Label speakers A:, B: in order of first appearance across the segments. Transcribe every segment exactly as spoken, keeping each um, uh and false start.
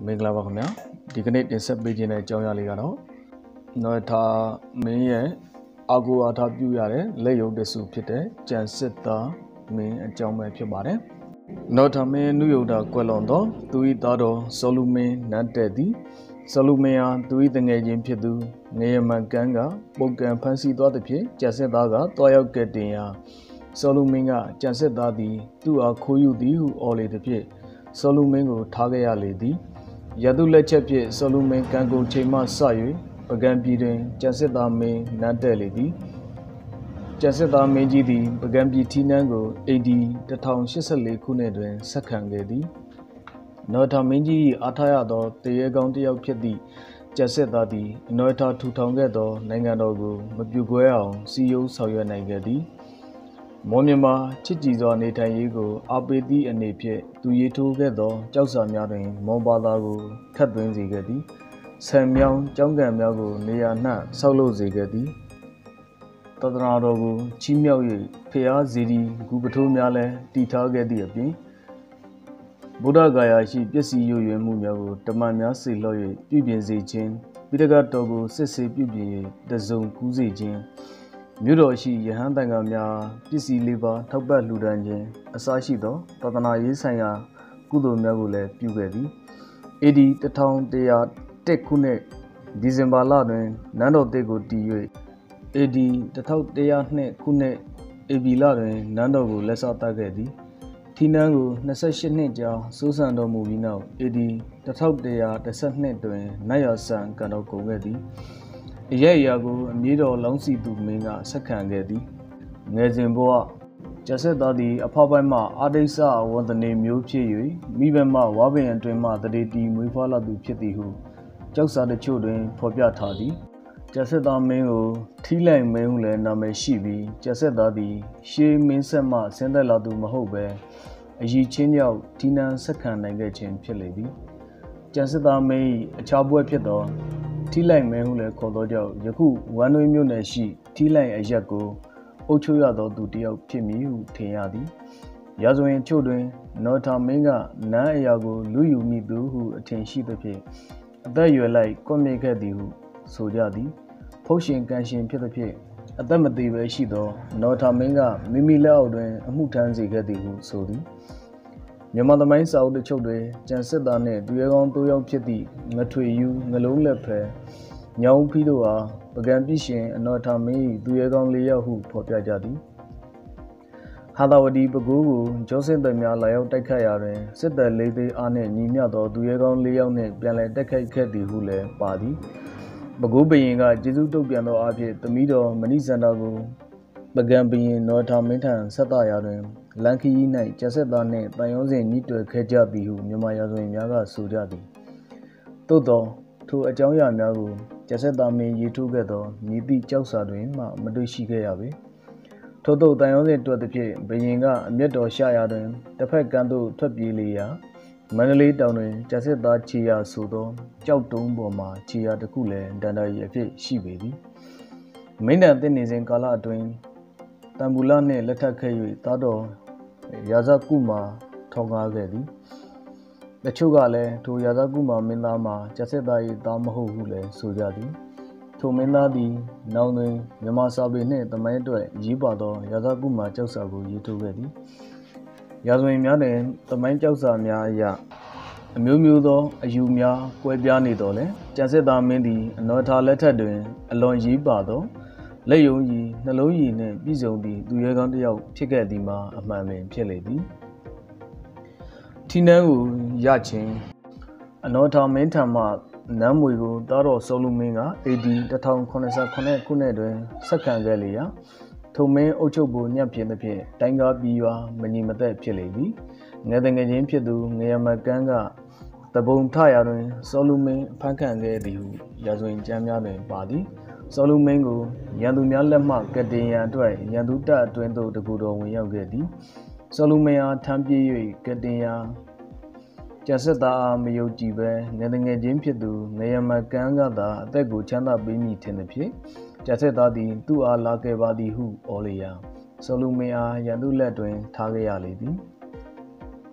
A: မင်္ဂလာပါခင်ဗျာဒီကနေ့တင်ဆက်ပေးခြင်းတဲ့အကြောင်းအရာလေးကတော့နော်ထားမင်းရဲ့အာကိုအားထားပြုရတဲ့လက်ရုပ်တစုဖြစ်တဲ့ကြံစစ်သားမင်းအကြောင်းပဲဖြစ်ပါတယ်နော်ထားမင်းနုယုဒကွယ်လွန်သောသူ၏သားတော်ဆောလူမင်းနတ်တဲ့သည်ဆောလူမင်းအားသူ၏တငယ်ချင်းဖြစ်သူငရမန်ကန်းကပုတ်ကံဖန်ဆီးသွားသဖြင့်ကြံစစ်သားကတွားရောက်ကတင်ရာဆောလူမင်းကကြံစစ်သားသည်သူ့အားခိုးယူသည်ဟုအော်လေသဖြင့်ဆောလူမင်းကိုထားခဲ့ရလေသည်ရတုလက်ချက်ဖြင့်ဆောလူမင်းကံကုန်ချိန်မှစ၍ပကံပြည်တွင်ကြံစစ်သားမင်းနတ်တဲ့လေသည်ကြံစစ်သားမင်းကြီးသည်ပကံပြည်ထီးနှန်းကို အေဒီ တစ်ထောင်ရှစ်ဆယ့်လေးခုနှစ်တွင်ဆက်ခံခဲ့သည်နော်ထာမင်းကြီးအားထားရသောတရေကောင်းတစ်ယောက်ဖြစ်သည့်ကြံစစ်သားသည်နော်ထာထူထောင်ခဲ့သောနိုင်ငံတော်ကိုမပြိုကွဲအောင်စီယုံဆောင်ရွက်နိုင်ခဲ့သည်မောမြမာချစ်ကြည်စွာနေထိုင်ရေးကိုအားပေးသည့်အနေဖြင့်သူရေးထိုးခဲ့သောကြောက်စာများတွင်မောဘာသာကိုခတ်သွင်းစေခဲ့သည်ဆံမြောင်းကျောင်းကန်များကိုနေရာနှံ့ဆောက်လုပ်စေခဲ့သည်တသနာတော်ကိုချီးမြှောက်၍ဖျားစီရီဂူပထိုးများလည်းတည်ထားခဲ့သည့်အပြင်ဗုဒ္ဓဂါယာရှိပစ္စည်းရွရွမှုများကိုတမန်များစေလွှတ်၍ပြုပြင်စေခြင်းပိဋကတော်ကိုစစ်ဆေးပြုပြင်၍တစုံကူးစေခြင်းမြို့တော်ရှိယဟန်တန်ခါများပစ္စည်းလေးပါထောက်ပံ့လှူဒါန်းခြင်းအစရှိသောသာသနာရေးဆိုင်ရာကုသိုလ်များကိုလည်းပြုခဲ့သည်အေဒီ တစ်ထောင်တစ်ရာတစ်ခုနှစ်ဒီဇင်ဘာလတွင်နန်းတော်သစ်ကိုတည်၍အေဒီ တစ်ထောင်တစ်ရာနှစ်ခုနှစ်ဧပြီလတွင်နန်းတော်ကိုလက်စားတတ်ခဲ့သည်ထီးနန်းကိုနှစ်ဆယ့်ရှစ်နှစ်ကြာစိုးစံတော်မူပြီးနောက်အေဒီ တစ်ထောင်တစ်ရာတစ်ဆယ့်နှစ်တွင်နတ်ရဆန်ကံတော်ကုန်ခဲ့သည်အရဲ့အရာကိုအမြေတော်လောင်းစီသူမင်းကဆက်ခံခဲ့သည်ငယ်စဉ်ဘဝကျဆက်သားသည်အဖပိုင်းမှအာဒိဆဝန္တနေမျိုးဖြစ်၍မိဘမှဝါပင်အတွင်မှတရေတီမွေးဖွားလာသူဖြစ်သည်ဟုကြောက်စာတချို့တွင်ဖော်ပြထားသည်ကျဆက်သားမင်းကိုထီးလိုက်မင်းဟုလည်းနာမည်ရှိပြီးကျဆက်သားသည်ရှေးမင်းဆက်မှဆင်းသက်လာသူမဟုတ်ပဲအည်ချင်းကြောင့်ဒီနန်းဆက်ခံနိုင်ခဲ့ခြင်းဖြစ်လေသည်ကျဆက်သားမင်း၏အခြားဘွဲ့ဖြစ်သောထီးလိုက်မဲဟုလည်းခေါ်သောကြောင့်ယခုဝမ်းတွင်းမြို့နယ်ရှိထီးလိုက်အရက်ကိုအုပ်ချုပ်ရသောသူတစ်ယောက်ဖြစ်မည်ဟုထင်ရသည်ရာဇဝင်ချို့တွင်နော်ထာမင်းကနန်းအရာကိုလူယူမိသူဟုအထင်ရှိသဖြင့်အသက်အရွယ်လိုက်ကွပ်မြစ်ခဲ့သည်ဟုဆိုကြသည်ဖုတ်ရှင်ကန်ရှင်ဖြစ်သဖြင့်အသက်မသေးပဲရှိသောနော်ထာမင်းကမိမိလက်အောက်တွင်အမှုထမ်းစေခဲ့သည်ဟုဆိုသည်မြန်မာသမိုင်းစာအုပ်တချို့တွင်ကြံစစ်သားနှင့်သူရဲကောင်း၃ယောက်ဖြစ်သည့်ငထွေယူငလုံးလက်ဖဲညောင်ဖီးတို့အားပကံပြည့်ရှင်အနော်ထာမင်း၏သူရဲကောင်း၄ယောက်ဟုဖော်ပြကြသည်ဟာသာဝတီပဲခူးကိုဂျောဆင်သက်များလာရောက်တိုက်ခတ်ရာတွင်စစ်တပ်လေးသိန်းအားနှင့်ညီမျှသောသူရဲကောင်း၄ယောက်နှင့်ပြန်လည်တိုက်ခိုက်ခဲ့သည်ဟုလည်းပါသည်ပဲခူးဘရင်ကကျေးဇူးတုတ်ပြန်သောအဖြစ်သမီးတော်မဏိစန္ဒာကိုပကံဘရင်နော်ထာမင်းထံဆက်သရာတွင်လန်ခီး၌ကျဆက်သားနှင့်တန်ရုံးစဉ်ညှိတွယ်ခဲ့ကြသည်ဟုမြန်မာရာဇဝင်များကဆိုကြသည်သို့သောထိုအကြောင်းအရာများကိုကျဆက်သားမင်းရေးထိုးခဲ့သောမြည်သည့်ကြောက်စာတွင်မှမတွေ့ရှိခဲ့ရပေထို့သောတန်ရုံးစဉ်တွက်သဖြင့်ဘရင်ကအမျက်တော်ရှာရာတွင်တစ်ဖက်ကမ်းသို့ထွက်ပြေးလေရာမန္တလေးတောင်တွင်ကျဆက်သားခြေရာဆိုသောကြောက်တုံးပေါ်မှခြေရာတစ်ခုလည်းဒန္တာရီအဖြစ်ရှိပေသည်မိန့်တန်သစ်နေစဉ်ကာလအတွင်းတန်ဘူလနှင့်လက်ထပ်ခဲ့၍သားတော်ရာဇကုမာထောင်ကားခဲ့သည်တချို့ကလည်းထိုရာဇကုမာမင်းသားမှာကျဆက်သား၏သားမဟုတ်ဟုလည်းဆိုကြသည်ထိုမင်းသားသည်နောင်တွင်မြန်မာစာပေနှင့်သမိုင်းအတွက်ရေးပါသောရာဇကုမာကြောက်စာကိုရေးထိုးခဲ့သည်ရာဇဝင်များတွင်သမိုင်းကြောက်စာများအရအမျိုးမျိုးသောအယူများကွဲပြားနေတော်လဲကျဆက်သားမင်းသည်အနော်ထာလက်ထက်တွင်အလွန်ရေးပါသောလက်ယုံကြီးနှလုံးရည်နှင့်ပြည်စုံသည့်သူရဲကောင်းတစ်ယောက်ဖြစ်ခဲ့သည်မှာအမှန်ပင်ဖြစ်လေသည်ထီးနန်းကိုရခြင်းအနော်ထာမင်းထံမှနန်းမွေကိုသားတော်ဆောလူမင်းကအေဒီ တစ်ထောင်ခုနှစ်ဆယ့်ခုနှစ်ခုနှစ်တွင်ဆက်ခံခဲ့လေရာထိုမင်းအုပ်ချုပ်ဖို့ညံ့ဖြစ်သဖြင့်တိုင်းကားပြည်ရွာမညီမသက်ဖြစ်လေသည်ငယ်တငယ်ချင်းဖြစ်သူငရမကန်းကတပုံထရာတွင်ဆောလူမင်းဖမ်းခံခဲ့သည်ဟုရာဇဝင်ကျမ်းများတွင်ပါသည်ဆောလူမင်းကိုရန်သူများလက်မှကတင်ရန်အတွက်ရန်သူတပ်အတွင်းသို့တကူတော်ဝင်ရောက်ခဲ့သည်ဆောလူမင်းအားထမ်းပြေး၍ကတင်ရာကျဆက်သားအားမယုံကြည်ပဲငယ်ငယ်ချင်းဖြစ်သူငရမကန်းကသာအသက်ကိုချမ်းသာပေးမိထင်သည်ဖြင့်ကျဆက်သားသည်သူ့အားလာခဲ့ပါသည်ဟုအော်လေရာဆောလူမင်းအားရန်သူလက်တွင်ထားခဲ့ရလေသည်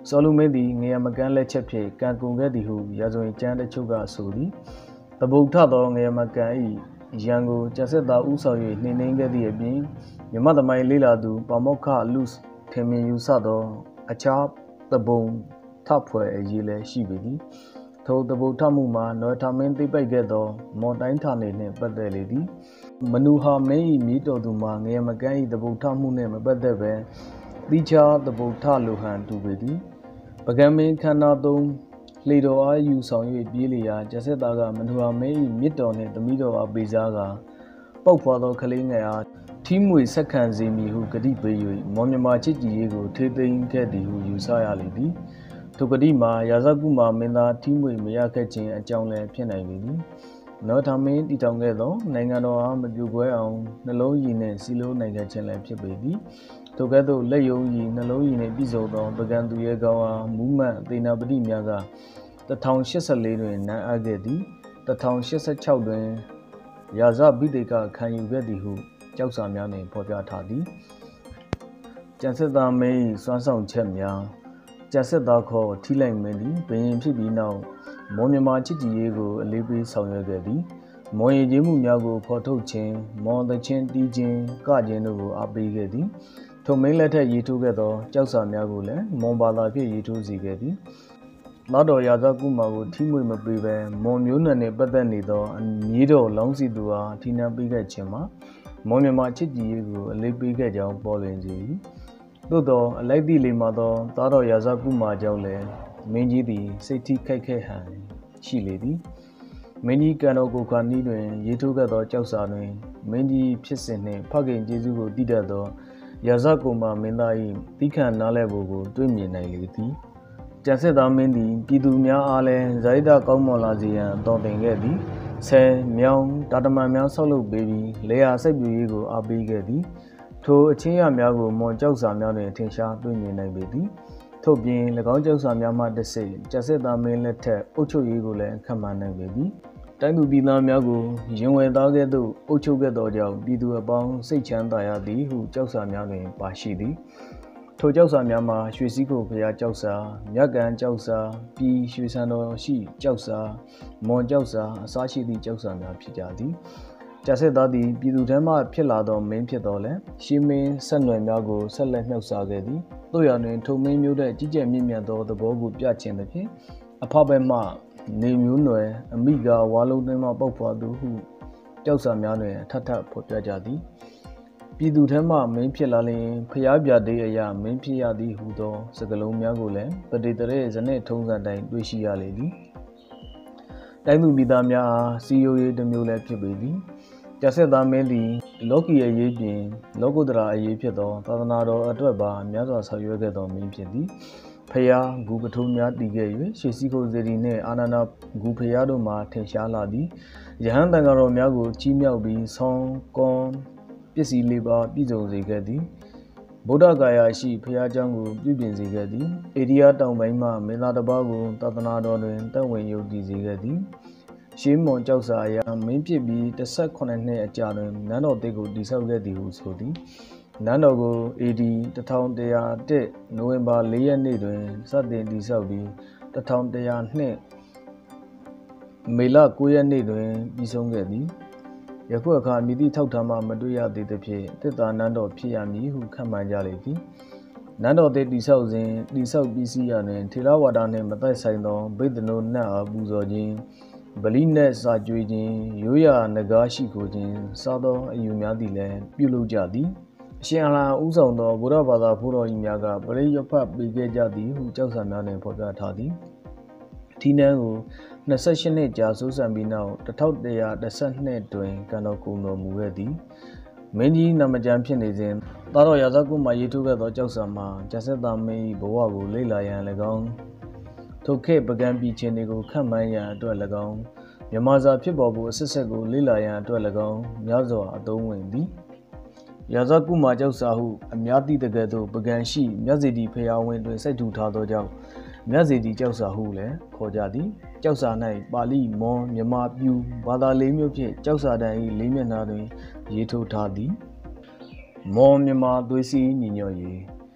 A: စောလူမင်းသည်ငရမကန်းလက်ချက်ဖြင့်ကံကုန်ခဲ့သည်ဟုရာဇဝင်ကျမ်းတချို့ကဆိုသည်တပုတ်ထသောငရမကန်း၏ရန်ကိုကျဆက်သာဥဆောင်၍နှိမ့်နှင်းခဲ့သည့်အပြင်မြမသမိုင်းလေးလာသူပါမောက္ခလူစ်ထင်မြင်ယူဆသောအခြားတပုံထဖွဲ့အရေးလည်းရှိပေသည်ထိုတပုတ်ထမှုမှာနော်ထမင်းသိပိတ်ခဲ့သောမော်တိုင်းဌာနေနှင့်ပတ်သက်လေသည်မနူဟာမင်း၏မြေတော်သူမှာငရမကန်း၏တပုတ်ထမှုနှင့်မပတ်သက်ပဲတိချာတပုတ်ထလိုဟန်တူပေသည်ပကံမင်းခန္ဓာသုံးလေတော်အားယူဆောင်၍ပြေးလျာကျဆက်သားကမနူဟာမင်း၏မြစ်တော်နှင့်သမီးတော်အားပေးစားကပေါက်ဖွာသောကလေးငယ်အားထီးမွေဆက်ခံစေမည်ဟုဂတိပေး၍မော်မြမာချစ်ကြည်ရေးကိုထေသိမ်းခဲ့သည်ဟုယူဆရလေသည်ထိုဂတိမှာရာဇကုမာမင်းသားထီးမွေမရခဲ့ခြင်းအကြောင်းလည်းဖြစ်နိုင်ပေသည်နောထမင်းတည်ထောင်ခဲ့သောနိုင်ငံတော်အားမပြိုကွဲအောင်နှလုံးရည်နှင့်စီလိုးနိုင်ခဲ့ခြင်းလည်းဖြစ်ပေသည်ထိုကဲ့သို့လက်ယုံရည်နှလုံးရည်နှင့်ပြည့်စုံသောပကံသူရဲကောင်းအားမူးမတ်သေနာပတိများကတစ်ထောင်ရှစ်ဆယ်လေးတွင်နန်းအပ်ခဲ့သည်တစ်ထောင်ရှစ်ဆယ်ခြောက်တွင်ရာဇဘိတေကခံယူခဲ့သည်ဟုကြောက်စာများနှင့်ဖော်ပြထားသည်ကျန်စစ်သားမင်း၏စွမ်းဆောင်ချက်များကျန်စစ်သားခေါ်ထီလိုက်မင်းသည်ဘရင်ဖြစ်ပြီးနောက်မော်မြမာချစ်ကြည်ရေးကိုအလေးပေးဆောင်ရွက်ခဲ့သည်မော်ရည်ကြီးမှုများကိုဖော်ထုတ်ခြင်းမော်သချင်းတီးခြင်းကခြင်းတို့ကိုအားပေးခဲ့သည်ထိုမင်းလက်ထက်ရေးထိုးခဲ့သောကြောက်စာများကိုလည်းမွန်ဘာသာဖြင့်ရေးထိုးစေခဲ့သည်လာတော်ရာဇကုမာကိုထီးမွေမပေးဘဲမွန်မျိုးနွယ်နှင့်ပတ်သက်နေသောမြေတော်လောင်းစီသူအားထီးနှံပေးခဲ့ခြင်းမှာမွန်မြန်မာချစ်ကြည်ရေးကိုအလေးပေးခဲ့ကြောင်းပေါ်လွင်စေသည်သို့သောအလိုက်သည့်လေမှာသောသားတော်ရာဇကုမာကြောင့်လည်းမင်းကြီးသည်စိတ်ထိခိုက်ခဲ့ဟန်ရှိလေသည်မင်းကြီးကံတော်ကိုခါနီးတွင်ရေးထိုးခဲ့သောကြောက်စာတွင်မင်းကြီးဖြစ်စဉ်နှင့်ဖခင်ကျေးဇူးကိုတည်တတ်သောရာဇကုမာမင်းသား၏တိခဏနားလည်ဖို့ကိုတွေ့မြင်နိုင်လေသည်ကျန်စစ်သားမင်းသည်ပြည်သူများအားလည်းဇာတိတကောင်းမွန်လာစေရန်တော်တင်ခဲ့သည်ဆယ်မြောင်းတာတမန်များဆောက်လုပ်ပေးပြီးလေယာစိတ်ပြူရေးကိုအားပေးခဲ့သည်ထိုအချင်းရများကိုမွန်ကြောက်စာများတွင်ထင်ရှားတွေ့မြင်နိုင်ပေသည်ထို့ပြင်၎င်းကြောက်စာများမှတစ်စိတ်ကျန်စစ်သားမင်းလက်ထက်အုပ်ချုပ်ရေးကိုလည်းခန့်မှန်းနိုင်ပေသည်တိုင်းသူပြည်သားများကိုရင်ဝယ်သားကဲ့သို့အုပ်ချုပ်ခဲ့သောကြောင့်ပြည်သူအပေါင်းစိတ်ချမ်းသာရသည်ဟုကြောက်စာများတွင်ပါရှိသည်ထိုကြောက်စာများမှာရွှေစည်းကိုဘုရားကြောက်စာမြတ်ကန်ကြောက်စာပြည်ရွှေစံတော်ရှိကြောက်စာမွန်ကြောက်စာအစားရှိသည့်ကြောက်စာများဖြစ်ကြသည်ကျဆက်သားသည်ပြည်သူထမ်းမှဖြစ်လာသောမင်းဖြစ်တော်လဲရှီမင်းဆက်နွယ်များကိုဆက်လက်မြှောက်စားခဲ့သည်တို့ရတွင်ထုံမင်းမျိုးတဲ့ကြီးကျယ်မြင့်မြတ်သောသဘောကိုပြခြင်းသဖြင့်အဖဘက်မှနေမျိုးနွယ်အမိကဝါလုံးသွင်းမှပေါက်ဖွာသူဟုကြောက်စာများတွင်ထပ်ထပ်ဖော်ပြကြသည်ပြည်သူထမ်းမှမင်းဖြစ်လာလျင်ဖျားပြသေးအရာမင်းဖြစ်ရသည်ဟုသောစကားလုံးများကိုလည်းပဋိတရေဇနဲ့ထုံးစံတိုင်းတွေ့ရှိရလေသည်တိုင်းသူပြည်သားများအားစီယိုရေးတစ်မျိုးလည်းဖြစ်ပေသည်ကျဆက်သားမင်းသည်လောကီအရေးပြင်လောကုတ္တရာအရေးဖြစ်သောသာသနာတော်အတွက်ပါများစွာဆောင်ရွက်ခဲ့သောမင်းဖြစ်သည်ဖျားဂူပထုံးများတည်ခဲ့၍ရွှေစည်းကိုစေတီနှင့်အာနန္ဒဂူဖျားတို့မှထင်ရှားလာသည်ယဟန်တန်ဃာတော်များကိုကြီးမြှောက်ပြီးဆောင်းကွန်ပစ္စည်းလေးပါပြည့်စုံစေခဲ့သည်ဗုဒ္ဓဂါယာရှိဖျားเจ้าကိုပြုပြင်စေခဲ့သည်ဧရိယာတောင်ပိုင်းမှမင်းသားတစ်ပါးကိုသာသနာတော်တွင်တက်ဝင်ယုံကြည်စေခဲ့သည်ရှေးမွန်ကြောက်စာအရာမင်းဖြစ်ပြီးတစ်ဆက်ခုနှစ်နှစ်အကြာတွင်နန်းတော်တစ်ကိုတည်ဆောက်ခဲ့သည်ဟုဆိုသည်နန်းတော်ကို အေ ဒီ တစ်ထောင်တစ်ရာတစ် နိုဝင်ဘာလေးရက်နေ့တွင်စတင်တည်ဆောက်ပြီးတစ်ထောင်တစ်ရာနှစ် မေလကိုးရက်နေ့တွင်ပြီးဆုံးခဲ့သည်ယခုအခါမြည်သည့်ထောက်ထားမှမတွေ့ရသေးသဖြင့်တစ်သာနန်းတော်ဖြစ်ရမည်ဟုခန့်မှန်းကြလေသည်နန်းတော်သည်တည်ဆောက်စဉ်တည်ဆောက်ပြီးစီးရတွင်ထေရဝါဒနှင့်မသက်ဆိုင်သောဗိဒ္ဓနိုနတ်အားပူဇော်ခြင်းဗလိနက်စာကြွေးခြင်းရိုးရာနဂါးရှိခိုခြင်းစားသောအယူများသည်လည်းပြုလုပ်ကြသည်အရှင်အလံဥဆောင်သောဗုဒ္ဓဘာသာဘုတော်ကြီးများကပရိယဖတ်ပေးခဲ့ကြသည်ဟုကြောက်စာများနှင့်ဖော်ပြထားသည်ထီးနှန်းကိုနှစ်ဆယ့်ရှစ်နှစ်ကြာစိုးစံပြီးနောက်တစ်ထောင်တစ်ရာတစ်ဆယ့်နှစ်တွင်ကံတော်ကုန်တော်မူခဲ့သည်မင်းကြီးနာမကျမ်းဖြစ်နေစဉ်သားတော်ရာဇကုမာရေးထိုးခဲ့သောကြောက်စာမှာကျဆက်သားမင်း၏ဘဝကိုလေ့လာရန်၎င်းထိုခေတ်ပကံပြည်ချင်းတွေကိုခန့်မှန်းရန်အတွက်၎င်းမြန်မာစာဖြစ်ပေါ်ဖို့အစစ်စစ်ကိုလေ့လာရန်အတွက်၎င်းများစွာအသုံးဝင်သည်ရာဇကုမာကြောက်စာဟုအများသည့်တကယ်သို့ပကံရှိမြတ်စေတီဖျားဝင်းတွင်စိုက်ထူထားသောကြောင့်မြတ်စေတီကြောက်စာဟုလည်းခေါ်ကြသည်ကြောက်စာ၌ပါဠိမွန်မြန်မာပြူဘာသာလေးမျိုးဖြင့်ကြောက်စာတန်၏လေးမျက်နှာတွင်ရေးထိုးထားသည်မွန်မြန်မာသွေးစည်းညီညွတ်ရေး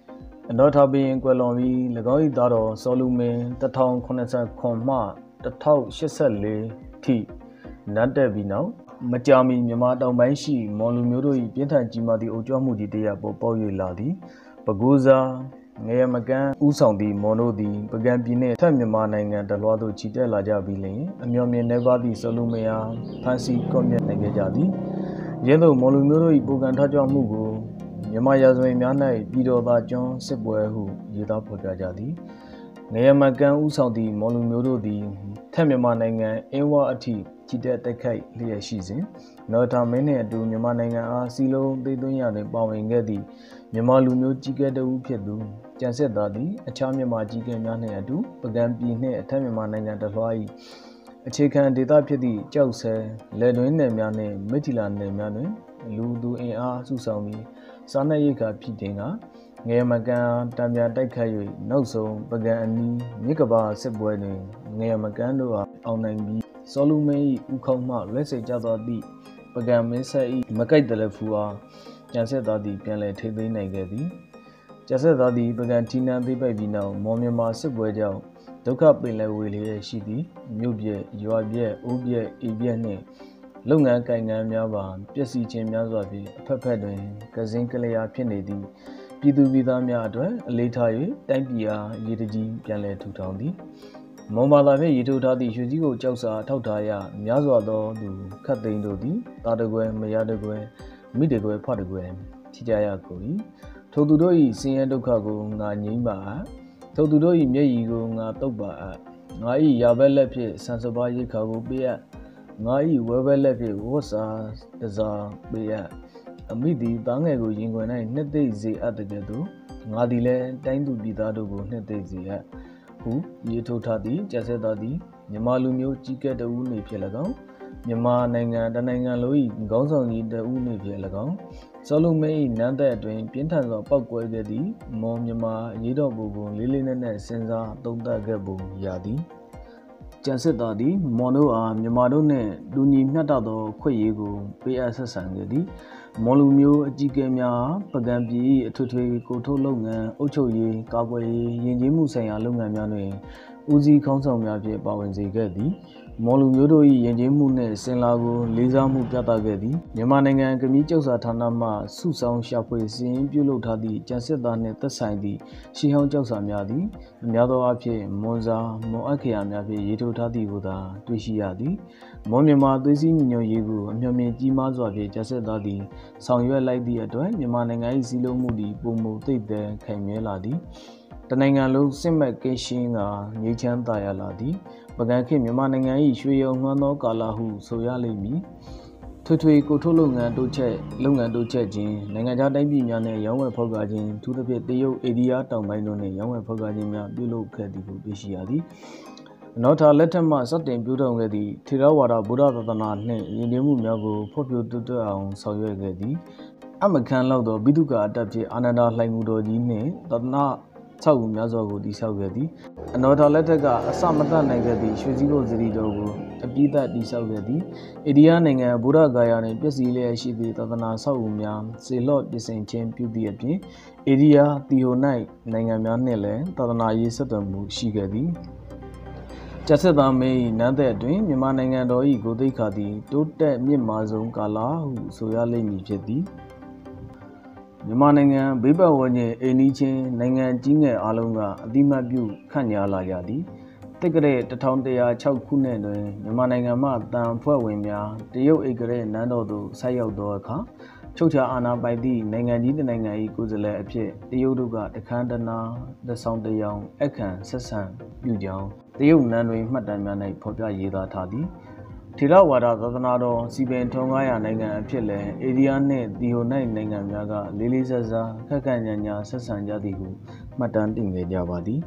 A: Not having Quellomi, Lagoi Daro, Solume, the town Conessa Comma, the Tau Shesale, T. Not there be now. Majami, Yamada, Maishi, Molumuro, Pieta Jima, the Ojamudi dea, Boboy Ladi, Baguza, Nayamagan, Usandi, Mono, the Bagambine, Tamimanang, and the Lado Chita Laja Bile, and Yomi never the Solumea, Fancy Comia Negajadi, Yellow Molumuro, Bugantaja Mugu. Yamaya Miana, Bido Bajon, Sebwehu, Yida Pogajadi, Nayamagan Usandi, Molumuro, the Tamimananga, Ewa Ati, Tida Tekai, Lia Shizin, Nota Mene, do Yamananga, Silo, de Dunyane, Bowing Gedi, Yamaluno, Jiga de Upedu, Janset Dadi, a Chamima Jiga Yane Adu, Bagambi, a Tamimananga, the Loi. A chicken did up the Jose, Ledwin Yane, Metilan Yane, Ludu A. Susami. Sana Yika Pitinga, Nayamagan, Tamia Dakayu, Noso, Bagani, Nikaba, Sebwene, Nayamagando, Onangi, Solume, Ukoma, Rese Jazadi, Bagam Mesa, Makai de la Fua, Jansetadi, Pianle Teddy Negadi, Jasetadi, Bagantina, the baby now, Momima Sebwejo, Doka Billa Willie, Shidi, Nubia, Yuabia, Ubia, Ibiane. Lunga Kanga Miavan, Jessie Chimiazavi, Pepedwin, Kazinkalea Pinedi, Pidu Vida Miadwe, Letayu, Tampia, Yidiji, Pianle Tutandi. Momala Yituta di Shujigo Josa, Tautaya, Miazado, do Katindodi, Tadague, Mayadague, Midague, Padague, Tijaya Kuri, Todudoi, Siendokago, Nanyima, Todudoi, Meyigo, Natoba, Nai Yavelepi, Sansabayi Kago Bia. Ngai Webelepi was a Daza Bea. Amidi, Dango Yingwana, Netazi at the Gado, Nadile, Tandu Bidado, Netazi, who, Yetotadi, Jasedadi, Yamalumio, Chica the Uni Pelagao, Yama Nanga, Dananga Lui, Gonzoni the Uni Pelagao, Solume, Nanda, Dwayne, Pintas of Pagwagadi, Mom Yama, Yido Bubu, Lilina, Senza, Dogda Gabu, Yadi. Jansetadi, Mono am Yamadone, Duni Natado, Quayego, P S Sangadi, Molumio, Jigamia, Pagambi, Tutu, Kotolonga, Ochoye, Kaway, Yenjimu Saya Lungamane, Uzi Council Miaje, Bawenzi Gedi, Molumio, Yenjimune, Senlago, Liza Mupata Gedi, Yamananga, Gamijo Satanama, Susan Shapwe, Sim, Pulotadi, Jansetane, the Sandi, Shihon Josamiadi, Miado Ape, Monza, Moakia Miabe, Yeto Tadi Buda, Tuishiadi, Momima, Dizzy Nino Yegu, Yami Jimazabe, Jasedadi, Sound you like the adjoin, Yamananga, Zilo Moody, Bomo, take the Kameladi, Tanangalo, Simakashinga, Nichan Dialadi, Bagaki, Yamananga, Shuyo, Mano, Kalahu, Soyalimi. Tutui Kotolunga Doche, Lunga Doche Jin, Nangaja Yane, Yawa Pogajin, to the Petio, Edia, Tamanone, Yawa Pogajimia, Bilo Kadibu Bishiadi. Not a letter ma certain Buddha Gedi, Tirawara Buddha Tana, Yemu Yago, Popio Tutu on Soyagedi. Amakan Laudo, Biduka Adapte, Anada Langudo Dine, Tana. Tau Mazago di Saugadi, another letter got a Samata Negadi, Shuzigo Zeridogo, a Bida di Saugadi, Idiananga, Buddha Gayane, Pesile, Shibi, Tatana Saumia, say Lord the Saint Champion Piapi, Idia, Tionai, Nangamanele, Tatana Yesatamu, Shigadi. Jasada may Nanda Dream, Yamananga Doi, Godekadi, Tota Mimazon Kala, Soyale Mijedi. Yamananga, Biba Wanye, Eniche, Nanga Jinga Alunga, Dimabu, Kanya Layadi. Take it the town they are Chakune, Yamananga Mat, Dan Puawimia, the Yo Egre, Nando, Sayo Doaka, Chocha Anna by the Nanga Nanga Guzele Appear, the Yoduga, the Kandana, the Sound the Young, Ekan, Sasan, Yujang, the Yo Nanui, Madamana, Popa Yeda Tadi. Tirawara, Tatanado, Siben Tongaya Nanga Pile, Ediane, Dionai Nanga Yaga, Lilizaza, Kakanyanya, Sasan Yadigu, Matan Dinga Javadi.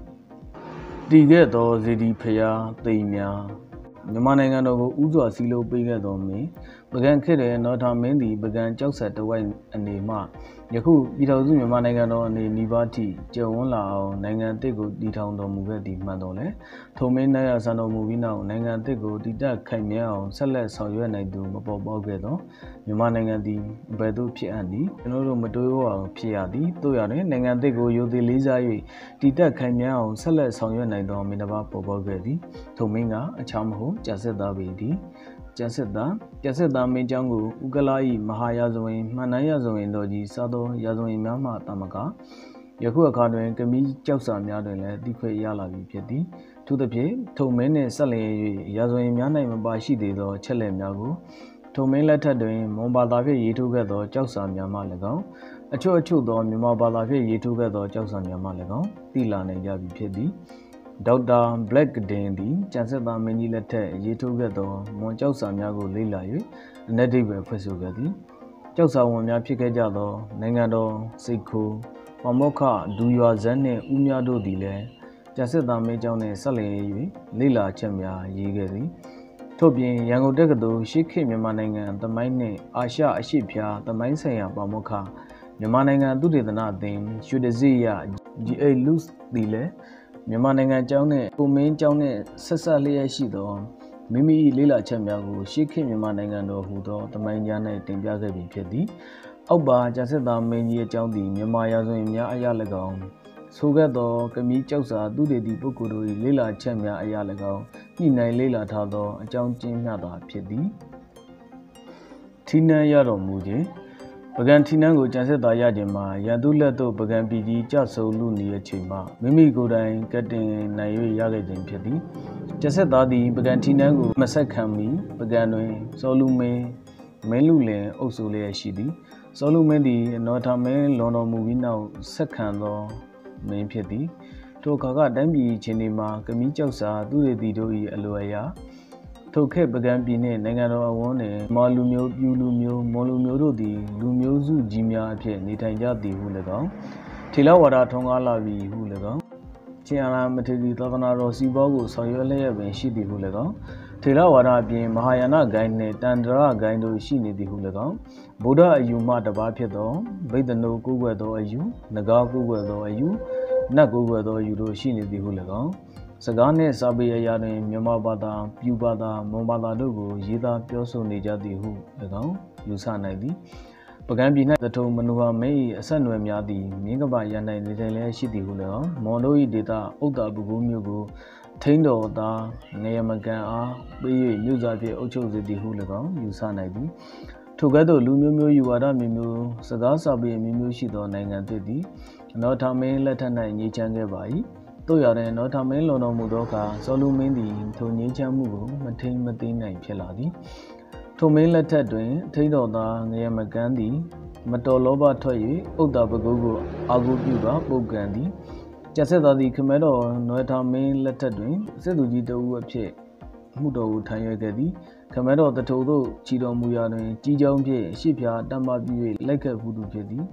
A: Digedo, Zidi Paya, Dimia, Yamananga Uzo Silo Bigado me, Began Kiddy and not on Mindy began Joseph the way and the mark. Yaku, Vitozu, Managan and the Nivati, Jola, Nangan Tego, the town of Mugati, Madole. Tomena as an old movie now, Nangan Tego, the duck came out, Celeste, how you and I do, Bogedo, Yumananga di Bedu Piandi, Nono Mado Piadi, Toyane, Nangan Tego, you the Liza, the duck came out, Celeste, how you and I do, Minaba Bogedi, Tominga, a charm home, just a Davidi. Jaseda, Jaseda Mejangu, Ugalai, Mahayazoin, Manayazoin, Doji, Sado, Yazoin Mama Tamaka, Yaku Academy, Kami, Josa Yadele, Dique Yala Pieti, to the Pie, Tomene Sale, Yazoin Yana Bashi de do, Chele Yagu, Tomene letter doing Mombalavi together, Josa Yamalago, a cho chudo, Mimabalavi together, Josa Yamalago, Tilane Yabi Piedi. Doctor Black Dandy, Chancellor Many letter, ye together, Monchau Samiago Lila, native Fesugati, Josa Wamia Picajado, Nangado, Seiko, Mamoka, do your Zene, Umiado Dile, Chancellor Majone Sale, Lila Chamia, Yigeri, Toby, Yango Degado, she came Yamananga, the mine, Asha, Ashipia, the mine say Bamoka, Yamananga do the nothing, should the Zia, G A loose Dile. Yamananga Johnny, who main Johnny, Cecilia Shido, Mimi Lila Chamiago, she came Yamananga no Hudo, the main Yana Timbiaga Pedi, Oba, Jaseda, Mania Johnny, Yamaya Zoimia Ayalago, Sugado, Kami Josa, do the Bukuru, Lila Chamia Ayalago, Nina Lila Tado, John Jim Yada Pedi, Tina Yaro Muji. Began Tinango Jaseda Yajima, Yadulato began P D, just so loony a chima. Mimi Godain, getting Nayu Yagajin Pedi. Jaseda began Tinango, Masakami, began Solume, Melule, also lay a shidi. Solume di, not a man, Lono movie now, second law, main Pedi. Tokaga Dambi, Chinima, Kamichosa, do the Didoi Aloya. Toke began being a Nagano one, Malumio, Bulumio, Molumio, the Lumiozu, Jimia, Nitanja, the Hulagon, Tilawara Tonga Lavi, Hulagon, Tiana Matidi, Tavana Rossi Bogo, Soyola, when she the Hulagon, Tilawara being Mahayana Gaine, Tandra, Gaino, Shini the Hulagon, Buddha, you mad about Piedon, Beda no Guguedo, a you, Naga Guguedo, a you, Naguedo, you do Shini the Hulagon. Sagane Sabi Ayane, Yamabada, Pubada, Mombala Dogo, Yida, Pioso Nijadi, who, ago, Yusanadi. Pagambina, the two Manuva May, Sanwem Yadi, Mingaba Yana, Nitale Shidi Hula, Mondoi data, Oda Bugumugo, Tindo da, Nayamaga, Bay, Musapi, Ocho the Hulagon, Yusanadi. Together, Lumio, you are a Mimu, Sagasabi, Mimu Shido, Nangadi, not a main letter nine, Nichangabai. Toyare not a melon mudoka, Solumindi, Tony Jamu, Matin Matin, Peladi. Tomela Tedwin, Tadoda, Nayamagandi, Matoloba Toy, Oda Bagogo, Agu Buba, Bogandi. Jaseda the Comedo, Noeta main letterdwin, Seduji the Uape, Mudo Tayagadi, Comedo the Todo, Chido Muyane, Jijampe, Shipya, Damabi, like a voodoo pedi.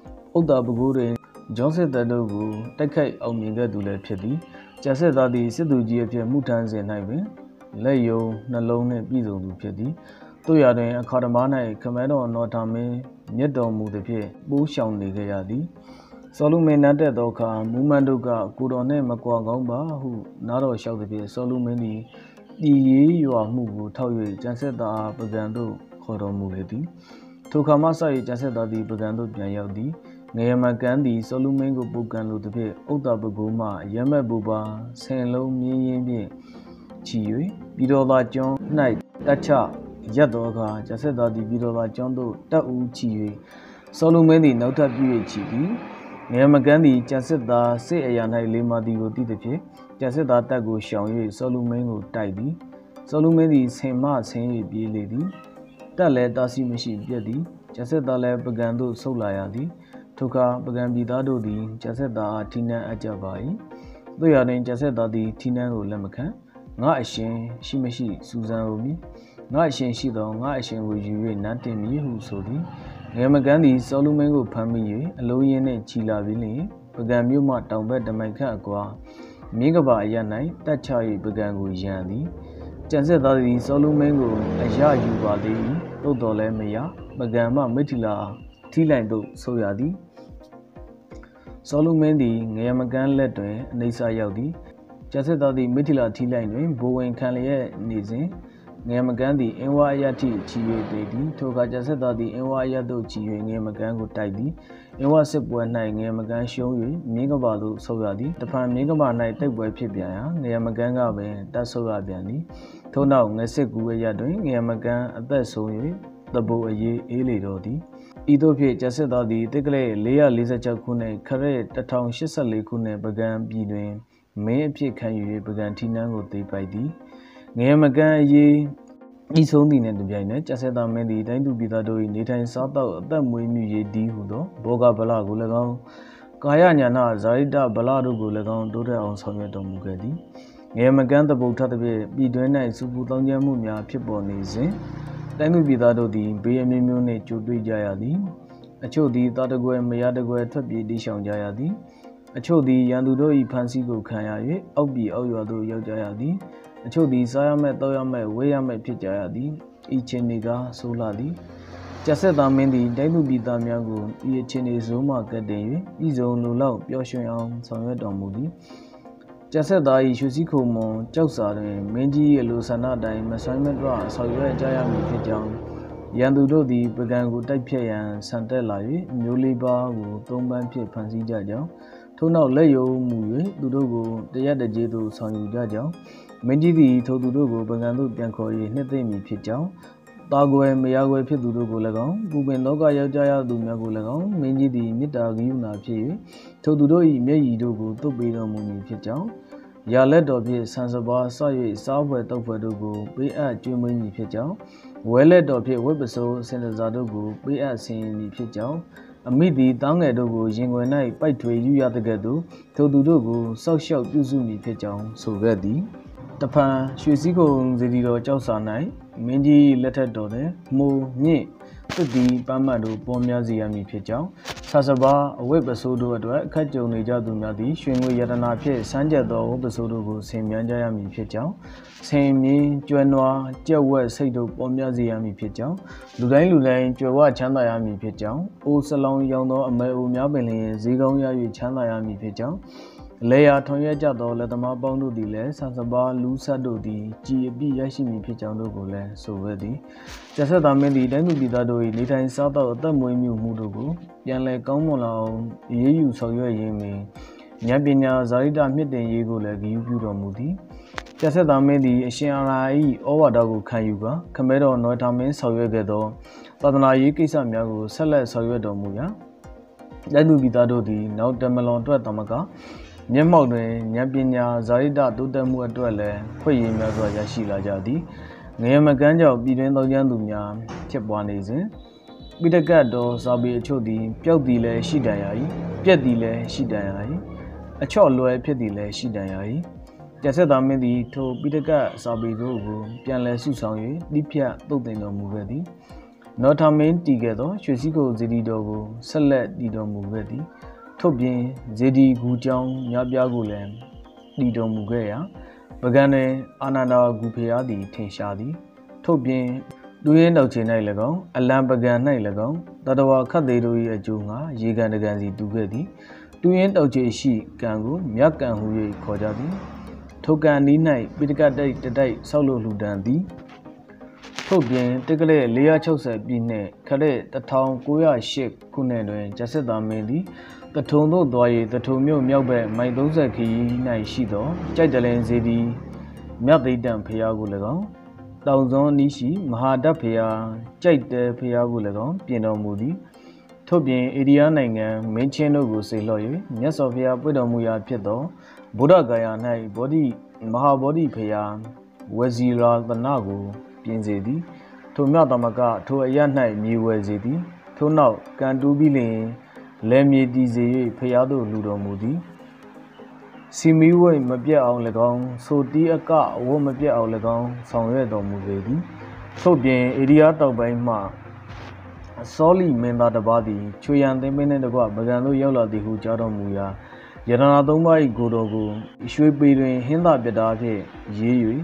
A: Oda Bagore. Johnson the Dogo, Takai Omega Dule Pedi, Jaseda the Seduji of Mutans and Ivan, Layo, Nalone, Bizo du Pedi, Toyade, Akadamana, Commando, Notame, Niedo Mudepe, Bushan de Gayadi, Solume Nade Doka, Mumanduka, Kudone Makwagomba, who Naro shouted Solumeni, Ye, you are Mugu, Toy, Jaseda, Bagando, Kodo Mugeti, Tokamasa, Jaseda the Bagando Piayadi. Nayamagandi, Solumengo Bugan Lupe, Oda Baguma, Yama Buba, Saint Lo Mie, Chiwi, Bidola John, Night, Dacha, Yadoga, Jaseda di Bidola John Do, Tau Chiwi, Solumeni, Nota Bue Chibi, Nayamagandi, Jaseda, say Ayana Lima di Godipe, Jaseda Tago Shang, Solumengo Tidy, Solumeni, Sema, Saint Be Lady, Tale Dasi Machine Bedi, Jaseda Bagando Solayadi. Toka Bagambi Dado di Jaseda Tina Ajabai. They are in Jaseda di Tina Lamakan. Not a shame, she may she, Susan Omi. Not a shame she don't, not a shame with you, nothing me who so di. Yamagandi, Solumengo Pami, Aloyan Chila Vili, Bagamio Mat down bed the Maika Gua. Megaba Yanai, that child began with Yandi. ကျန်စစ်သားသည်စောလူမင်းကိုအရယူပါသည်သို့တော်လည်းမရပကံမှမိထီလာထီလိုက်သို့ဆိုရသည်စောလူမင်းသည်ငရမကန်းလက်တွင်အနေဆာရောက်သည်ကျန်စစ်သားသည်မိထီလာထီလိုက်တွင်ဘိုဝင်ခံလျက်နေစဉ်ငရမကန်းသည်အင်းဝါအရတိချီ၍ပေသည်ထိုအခါကျန်စစ်သားသည်အင်းဝါအရသို့ချီ၍ငရမကန်းကိုတိုက်သည်အင်းဝါစစ်ပွဲ၌ငရမကန်းရှုံး၍မြင်းကပါသို့ဆုတ်ရသည်တဖန်မြင်းကပါ၌တိုက်ပွဲဖြစ်ပြန်ရာငရမကန်းကပင်တပ်ဆုတ်ရပြန်သည်ထို့နောက်ငစစ်ကူရရတွင်ငရမကန်းအသက်ဆုံး၍တဘူအရေးအေးလေတော်သည်ဤသို့ဖြင့်ကျစစ်သားသည်တစ်ကလေး၄၄၆ခုနှစ်ခရစ်တစ်ထောင်ရှစ်ဆယ့်လေးခုနှစ်ပကံပြည်တွင်မင်းအဖြစ်ခံယူ၍ပကံထီနန်းကိုသိပိုက်သည်ငရမကန်းအရေးဤဆုံးသည်နှင့်တပြိုင်နက်ကျစစ်သားမင်းသည်တိုင်းသူပြည်သားတို့၏နေထိုင်စားသောက်အသက်မွေးမြူရေးဒီဟုသောဘောဂဗလကို၎င်းကာယညာနာဇာတိတဗလတို့ကို၎င်းတိုးတက်အောင်ဆောင်ရွက်တော်မူခဲ့သည်ငရမကန်းတပုတ်ထသဖြင့်ပြည်တွင်း၌စူပူတောင်းကျမ်းမှုများဖြစ်ပေါ်နေစဉ်တိုင်းသူပြည်သားတို့သည်ဘေးအမျိုးမျိုးနှင့်ကြိုတွေ့ကြရသည်အချို့သည်တာတကွယ်မရတကွယ်ထွက်ပြေးတိရှောင်ကြရသည်အချို့သည်ရန်သူတို့၏ဖန်ဆီးကိုခံရ၍အောက်ပြည်အောက်ရွာသို့ရောက်ကြရသည်အချို့သည်စားရမဲ့တောက်ရမဲ့ဝေးရမဲ့ဖြစ်ကြရသည်ဤချင်းတွေကဆိုးလာသည်ကျဆက်သားမင်းသည်တိုင်းသူပြည်သားများကိုဤအချင်းတွေဇိုးမှကတ်တင်၍ဤစုံလိုလောက်ပျော်ရွှင်အောင်ဆောင်ရွက်တော်မူသည်ကျဆက်သား၏ရွှေစည်းခုံမွန်ကြောက်စာတွင်မင်းကြီးအလိုဆန္ဒတိုင်းမဆိုင်မတော့ဆောင်ရွက်ကြရမည်ဖြစ်ကြောင်းရန်သူတို့သည်ပကံကိုတိုက်ဖြတ်ရန်ဆန်တက်လာ၍မျိုးလေးပါးကိုသုံးပန်းဖြင့်ဖန်ဆီးကြကြောင်းထို့နောက်လက်ယုံမူ၍သူတို့ကိုတရက်တကြေးသို့ဆောင်ယူကြကြောင်းမင်းကြီးသည်ထိုသူတို့ကိုပကံသို့ပြန်ခေါ်၍နှစ်သိမ့်မည်ဖြစ်ကြောင်းတာကွယ်မယာကွယ်ဖြစ်သူတို့ကို၎င်းပူပင်သောကယောက်ျားရသူများကို၎င်းမင်းကြီးသည်မေတ္တာဂရုဏာဖြစ်၍ထိုသူတို့၏မျက်ရည်တို့ကိုသွတ်ပေးတော်မူမည်ဖြစ်ကြောင်းရာလက်တော်ဖြင့်ဆန်စပါးဆ၍စားဖွယ်တောက်ဖွယ်တို့ကိုပေးအပ်ကျွေးမွေးမည်ဖြစ်ကြောင်းဝဲလက်တော်ဖြင့်ဝတ်ပစိုးစင်တစားတို့ကိုပေးအပ်ဆင်မည်ဖြစ်ကြောင်းအမိသည်တောင်းငယ်တို့ကိုရင်ခွင်၌ပိုက်ထွေယူရတဲ့ကဲ့သို့ထိုသူတို့ကိုစောက်ရှောက်ပြုစုမည်ဖြစ်ကြောင်းဆိုခဲ့သည်တဖန်ရွှေစည်းကုံစီတီတော်ကြောက်စာ၌မင်းကြီးလက်ထက်တော်တွင်မိုးမြင့်သစ်တီပန်းမတ်တို့ပေါ်များစေရမည်ဖြစ်ကြောင်းဆာစပါအဝိပစိုးတို့အတွက်အခက်ကြုံနေကြသူများသည်ရွှေငွေရတနာဖြင့်စမ်းကြက်သောဝိပစိုးတို့ကိုဆင်မြန်းကြရမည်ဖြစ်ကြောင်းဆင်မြင်းကျွဲနွားကြက်ဝက်စိတ်တို့ပေါ်များစေရမည်ဖြစ်ကြောင်းလူတိုင်းလူတိုင်းကြွယ်ဝချမ်းသာရမည်ဖြစ်ကြောင်းအိုးစလောင်းရောင်သောအမဲအိုများပင်လျင်ဈေးကောင်းရ၍ချမ်းသာရမည်ဖြစ်ကြောင်းလေယာထွန်ရက်ကြသောလက်သမားပေါင်းတို့သည်လည်းဆန်စပါးလူဆက်တို့သည်ကြည်အပြည့်ရရှိမည်ဖြစ်ကြောင်းတို့ကိုလည်းဆိုခဲ့သည်ကျဆက်သားမင်းသည်တိုင်းသူပြည်သားတို့၏နေထိုင်စားသောက်အသက်မွေးမြူမှုတို့ကိုပြန်လည်ကောင်းမွန်လာအောင်အရေးယူဆောင်ရွက်ရင်းပင်ဉာဏ်ပညာဇာတိတမြင့်တင်ရေးကိုလည်းဂရုပြုတော်မူသည်ကျဆက်သားမင်းသည်အရှင်အာရာ၏ဩဝါဒကိုခံယူကာခမဲတော်နွယ်ထားမင်းဆောင်ရွက်ခဲ့သောသာသနာရေးကိစ္စများကိုဆက်လက်ဆောင်ရွက်တော်မူရာတိုင်းသူပြည်သားတို့သည်နောက်တမလွန်အတွက်သမကမျက်မှောက်တွင်ဉာဏ်ပညာဇာတိတတိုးတက်မှုအတွက်လည်းဖွင့်ရည်များစွာရရှိလာကြသည်ငရမကန်းကြောင့်ပြည်တွင်းသောကျမ်းသူများဖြစ်ပွားနေစဉ်ပိဋကတ်တော်စာပေအချို့သည်ပျောက်သည်လည်းရှိတန်ရ၏ပြက်သည်လည်းရှိတန်ရ၏အချော့လွယ်ဖြစ်သည်လည်းရှိတန်ရ၏ကျဆက်သားမင်းသည်ထိုပိဋကတ်စာပေတို့ကိုပြန်လည်စုဆောင်၍တိဖြတ်သုတ်သင်တော်မူခဲ့သည်နော်ထမင်းတည်ခဲ့သောရွှေစည်းကုံစီတီတော်ကိုဆက်လက်တည်တော်မူခဲ့သည်ထို့ပြင်ဇေဒီဂူကျောင်းများပြားကိုလည်းတည်တော်မူခဲ့ရာပကံတွင်အာနန္ဒာဂူဖျားသည်ထင်ရှားသည်ထို့ပြင်တူရင်းတောက်ချေ၌၎င်းအလံပကံ၌၎င်းတတဝါခတ်သေးတို့၏အကျိုးငါရေကန်တကန်စီတူခဲ့သည်တူရင်းတောက်ချေရှိကံကိုမြတ်ကံဟူ၍ခေါ်ကြသည်ထိုကံဤ၌ပိဋကတ်တိုက်တိုက်ဆောက်လို့လှူဒန်းသည်ထို့ပြင်တက္ကလေ၄၆၀ပြည့်နှင့်ခရစ်တစ်ထောင်ကိုးရာရှစ်ခုနှစ်တွင်ကျဆက်သားမင်းသည်တထုံသို့သွား၍တထုံမြို့မြောက်ဘက်မိုင်သုံးဆယ်ခရီး၌ရှိသောကြိုက်တလင်းစေတီမြတ်သိတံဖျားကို၎င်းတောင်စွန်းနီးရှိမဟာဓာတ်ဖျားကြိုက်တဲဖျားကို၎င်းပြင်တော်မူသည်ထို့ပြင်အိန္ဒိယနိုင်ငံမင်းချင်းတို့ကိုစေလွှတ်၍မြတ်စွာဘုရားပွင့်တော်မူရာဖြစ်သောဗုဒ္ဓဂါယာ၌ဘောဓိမဟာဘောဓိဖျားဝဇီရာသနကိုပြင်စေသည်ထိုမြောက်သမကထိုအရ၌မြေဝယ်စေသည်ထို့နောက်ကံတူးပြီးလျင်လဲမြေတည်စေ၍ဖျားသို့လှူတော်မူသည်စီမီဝိတ်မပြတ်အောင်၎င်းဆိုတီးအကအဝတ်မပြတ်အောင်၎င်းဆောင်ရွက်တော်မူပေသည်ထို့ပြင်အိန္ဒိယတောင်ပိုင်းမှစောလီမင်းသားတစ်ပါးသည်ချွေရန်သိမ်းမင်းနှင့်တကွပကံသို့ရောက်လာသည်ဟုကြားတော်မူရာယတနာသုံးပါး၏ကိုယ်တော်ကိုရွှေပေတွင်ဟင်းသာပြတာဖြင့်ရေး၍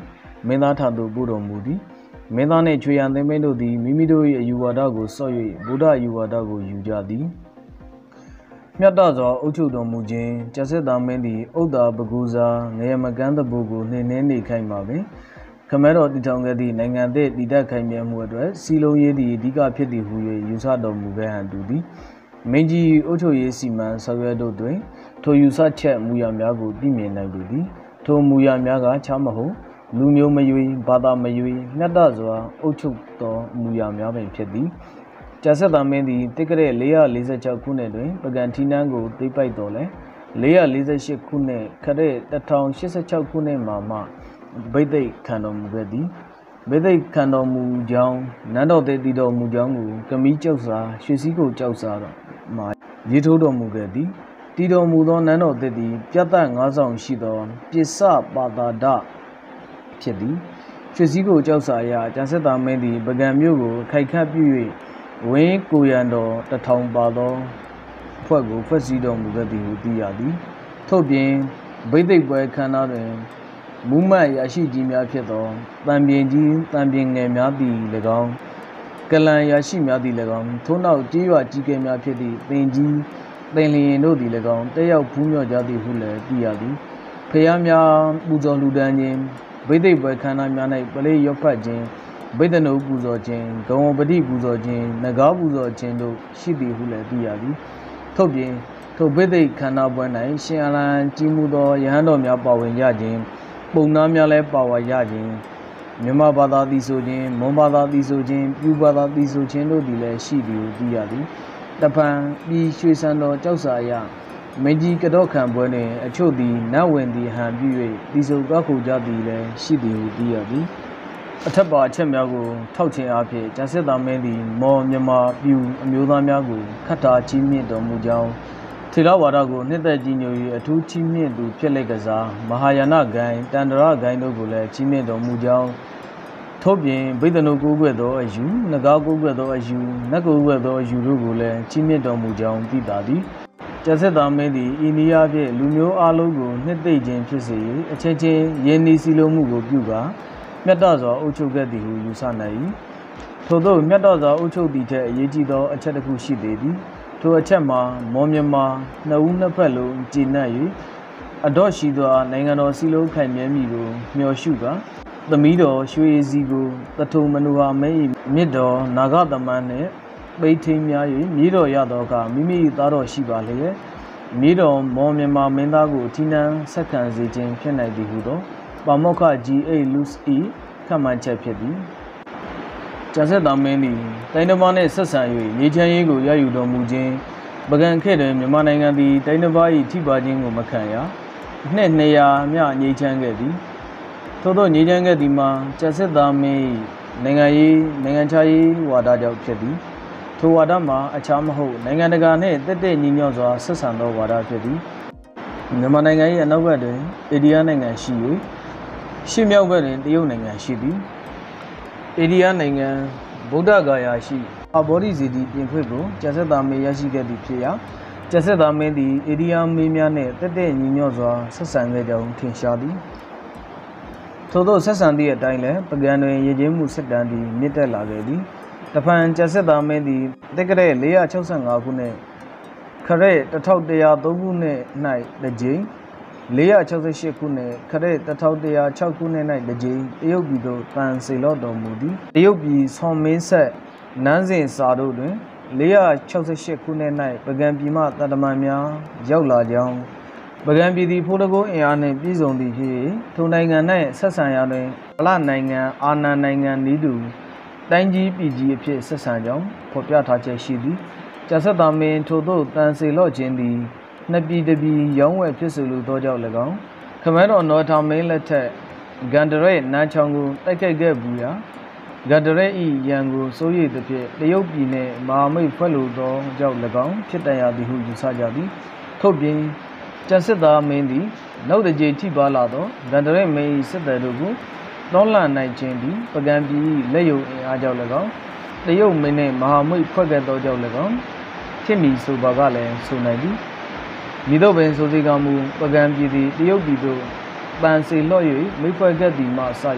A: မင်းသားထသို့ပို့တော်မူသည်မင်းသားနှင့်ချွေရန်သင်းမင်းတို့သည်မိမိတို့၏အယူဝါဒကိုစော့၍ဗုဒ္ဓအယူဝါဒကိုယူကြသည်မြတ်တစွာအုပ်ချုပ်တော်မူခြင်းကျဆက်သားမင်းသည်ဥဒ္ဒါပကူစာငရမကန်းတပူကိုနှင်းနှင်းနေခိုင်ပါပင်ခမဲတော်တည်ထောင်ခဲ့သည့်နိုင်ငံသည့်တည်တတ်ခိုင်မြဲမှုအတွက်စီလုံးရေးသည့်အဓိကဖြစ်သည့်ဟူ၍ယူဆတော်မူခဲ့ဟန်တူသည်မင်းကြီးအုပ်ချုပ်ရေးစီမံဆောင်ရွက်တို့တွင်ထိုယူဆချက်မူရများကိုသိမြင်နိုင်ပေသည်ထိုမူရများကချမဟုတ်လူမျိုးမရွေဘာသာမရွေမြတ်တစွာအုပ်ချုပ်သောမူရများပင်ဖြစ်သည်ကျဆက်သားမင်းသည်တိက္ကရာ၄၄၆ခုနှစ်တွင်ပကံထီနန်းကိုသိပိုက်တော်လဲ၄၄၈ခုနှစ်ခရက်၁၀၈၆ခုနှစ်မှာမှဗိသိက်ခံတော်မူခဲ့သည်ဗိသိက်ခံတော်မူကြောင်းနန်းတော်သေးတည်တော်မူကြောင်းကိုကမီးကျောက်စာရွှေစည်းကိုကျောက်စာတော်မှာရေးထိုးတော်မူခဲ့သည်တည်တော်မူသောနန်းတော်သေးသည်ပြတ်သက်ငါးဆောင်ရှိသောပစ္စပါတာဒဖြစ်သည်ရွှေစည်းကိုကျောက်စာအရကျဆက်သားမင်းသည်ပကံမြို့ကိုခိုက်ခတ်ပြု၍ဝင်းကိုရန်တော်တထောင်ပါသောဖွဲ့ကိုဖွဲ့စည်းတော်မူခဲ့သည်ဟုသိရသည်ထို့ပြင်ဗိသိက်ပွဲခမ်းနားတွင်မူးမတ်ရရှိကြီးများဖြစ်သောတံပြင်ကြီးတံပြင်ငယ်များသည်၎င်းကလန်ရရှိများသည်၎င်းထို့နောက်ကြေးရွာကြီးကဲများဖြစ်သည့်သင်ကြီးသင်လျင်တို့သည်၎င်းတက်ရောက်ဖူးမြော်ကြသည်ဟုလည်းသိရသည်ဖျားများပူဇော်လှူဒန်းခြင်းဗိသိက်ပွဲခမ်းနားများ၌ပလေးရွတ်ဖတ်ခြင်းဗိဒ္ဓနုပူဇော်ခြင်းဂဝံပတိပူဇော်ခြင်းနဂါပူဇော်ခြင်းတို့ရှိသည်ဟုလည်းသိရသည်ထို့ပြင်ထိုဗိသိက်ခန္ဓာပွဲ၌ရှင်အလံကြီးမှုသောယဟန်တော်များပါဝင်ကြခြင်းပုံနာများလည်းပါဝါရခြင်းမြန်မာဘာသာသီဆိုခြင်းမွန်ဘာသာသီဆိုခြင်းပြူဘာသာသီဆိုခြင်းတို့သည်လည်းရှိသည်ဟုသိရသည်တပံပြီးရွှေစံတော်ကျောက်စာအရမင်းကြီးကတော့ခံပွဲတွင်အချို့သည်နတ်ဝင်သည်ဟန်ပြု၍သီဆိုကောက်ခုကြသည်လည်းရှိသည်ဟုသိရသည်အထက်ပါအချက်များကိုထောက်ခြင်းအဖြစ်ကျဆက်သားမင်းသည်မော်မြန်မာပြူအမျိုးသားများကိုခတ်တာကြီးမြင့်တော်မူကြောင်းထေရဝါဒကိုနှစ်သက်ကြီးညို၍အထူးကြီးမြင့်သူဖြစ်လက်ကစားမဟာယာနဂိုင်းတန္တရဂိုင်းတို့ကိုလည်းကြီးမြင့်တော်မူကြောင်းထို့ပြင်ဗိဒ္ဓနုကိုးကွယ်သောအယူနဂါကိုးကွယ်သောအယူနတ်ကိုးကွယ်သောအယူတို့ကိုလည်းကြီးမြင့်တော်မူကြောင်းသိသာသည်ကျဆက်သားမင်းသည်ဤနည်းအားဖြင့်လူမျိုးအလုံးကိုနှစ်သိမ့်ခြင်းဖြစ်စေ၍အချင်းချင်းယဉ်နီးစည်းလုံးမှုကိုပြုကာမြတ်တစွာအုပ်ချုပ်ခဲ့သည်ဟုယူဆနိုင်၏ထို့သောမြတ်တစွာအုပ်ချုပ်သည့်ထက်အရေးကြီးသောအချက်တစ်ခုရှိသေးသည်ထိုအချက်မှာမော်မြန်မာနှစ်ဦးနှစ်ဖက်လုံးကြည်နပ်၍အတော့ရှိသောနိုင်ငံတော်စီလုံးခိုင်မြဲမည်ကိုမျှော်ရှုကာသမီးတော်ရွှေစည်းကိုတထုံမနုဟာမဲ၏မြစ်တော်နာဂသမန်းနှင့်ပိဋိများ၍မြေတော်ရသောအခါမိမိသားတော်ရှိပါလျက်မြေတော်မော်မြန်မာမင်းသားကိုအထီးနှံဆက်ခံစေခြင်းဖြစ်နိုင်သည်ဟုသောပါမောက္ခဂျီအေလူစ်ဤခန့်မှန်းချက်ဖြစ်သည်ကျဆက်သားမင်းသည်တိုင်းတစ်ပါးနှင့်ဆက်ဆံ၍နေချမ်းရေးကိုရယူတော်မူခြင်းပကံခေတ်တွင်မြန်မာနိုင်ငံသည်တိုင်းတစ်ပါး၏ထိပါခြင်းကိုမခံရနှစ်နှစ်ရာမြငြိမ်းချမ်းခဲ့သည်ထို့သောငြိမ်းချမ်းခဲ့သည်မှာကျဆက်သားမင်းနိုင်ငံရေးနိုင်ငံခြားရေးဝါဒကြောင့်ဖြစ်သည်ထိုဝါဒမှာအခြားမဟုတ်နိုင်ငံတကာနှင့်တက်တက်ညီညွတ်စွာဆက်ဆံသောဝါဒဖြစ်သည်မြန်မာနိုင်ငံ၏အနောက်ဘက်တွင်အိန္ဒိယနိုင်ငံရှိ၍ရှေ့မြောက်ဘက်တွင်တရုတ်နိုင်ငံရှိသည်အိန္ဒိယနိုင်ငံဗုဒ္ဓဂါယာရှိအဘောဓိစေတီပြင်ခွင့်ကိုကျဆက်သားမင်းရရှိခဲ့သည်ဖြစ်ရာကျဆက်သားမင်းသည်အိန္ဒိယမင်းများနှင့်တက်တက်ညီညွတ်စွာဆက်ဆံခဲ့ကြောင်းထင်ရှားသည်ထို့သောဆက်ဆံသည့်အတိုင်းလည်းပကံတွင်ရည်ကျင်းမှုစစ်တမ်းသည်မြင့်တက်လာခဲ့သည်တဖန်ကျဆက်သားမင်းသည်တက္ကရာ၄၆၅ခုနှစ်ခရက်၁၁၀၃ခုနှစ်၌တစ်ကြိမ်၄၆၈ခုနှစ်ခရက်၁၁၀၆ခုနှစ်၌တစ်ကြိမ်တရုတ်ပြည်သို့တန်စေလော့တော်မူသည်တရုတ်ပြည်ဆွန်မင်းဆက်နန်းစဉ်စာတို့တွင်၄၆၈ခုနှစ်၌ပကံပြည်မှတန်တမန်များရောက်လာကြောင်းပကံပြည်သည်ဖိုးတကိုးအင်အားနှင့်ပြည်စုံသည့်ဖြစ်ထိုနိုင်ငံ၌ဆက်ဆံရာတွင်ဗလနိုင်ငံအာနန်နိုင်ငံဤသူတိုင်းကြီးပြည်ကြီးအဖြစ်ဆက်ဆံကြောင်းဖော်ပြထားချက်ရှိသည်ကျဆက်သားမင်းထို့သောတန်စေလော့ခြင်းသည်နှစ်ပြည်တစ်ပြည်ရောင်းဝယ်ဖြစ်ဆိုလိုသောကြောင့်၎င်းခမဲတော်နော်ထာမင်းလက်ထက်ဂန္ဒရဲနန်းချောင်းကိုတိုက်ခိုက်ခဲ့ဘူးရာဂန္ဒရဲ၏ရန်ကိုစိုးရိမ်သဖြင့်တရုတ်ပြည်နှင့်မဟာမိတ်ဖွဲ့လိုသောကြောင့်၎င်းဖြစ်တန်ရသည်ဟုယူဆကြသည်ထို့ပြင်ကျဆက်သားမင်းသည်နောက်တစ်ကြိမ်ထိပါလာသောဂန္ဒရဲမင်း၏စစ်သည်တို့ကိုတောလန်နိုင်ခြင်းသည်ပကံပြည်လက်ယုံအင်အားကြောင့်၎င်းတရုတ်မင်းနှင့်မဟာမိတ်ဖွဲ့ခဲ့သောကြောင့်၎င်းဖြစ်မည်ဆိုပါကလည်းဆိုနိုင်သည်မိတို့ပင်ဆိုစီကမူပကံပြည်သည်တရုတ်ပြည်သို့ပန်စေလော့၍မိဖွဲ့ခဲ့သည်မှစ၍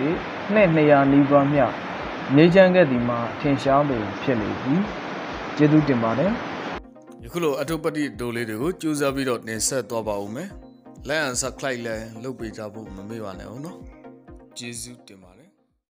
B: နှစ်နှစ်ရာနီးပါးမြငြိမ်းချမ်းခဲ့သည်မှာထင်ရှားပေဖြစ်လေသည်ကျေးဇူးတင်ပါတယ်
A: ယခုလိုအထုပ္ပတိဒိုလေးတွေကိုကြိုးစားပြီးတော့တင်ဆက်သွားပါဦးမယ်လက်အန်ဆပ်ခလိုက်လဲလုပ်ပေးကြဖို့မမေ့ပါနဲ့ဦးနော်ကျေးဇူးတင်ပါ